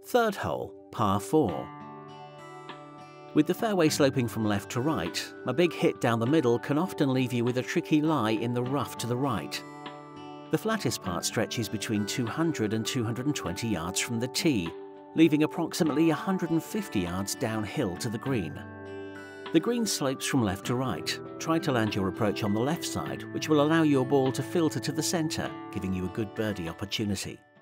Third hole, par 4. With the fairway sloping from left to right, a big hit down the middle can often leave you with a tricky lie in the rough to the right. The flattest part stretches between 200 and 220 yards from the tee, leaving approximately 150 yards downhill to the green. The green slopes from left to right. Try to land your approach on the left side, which will allow your ball to filter to the centre, giving you a good birdie opportunity.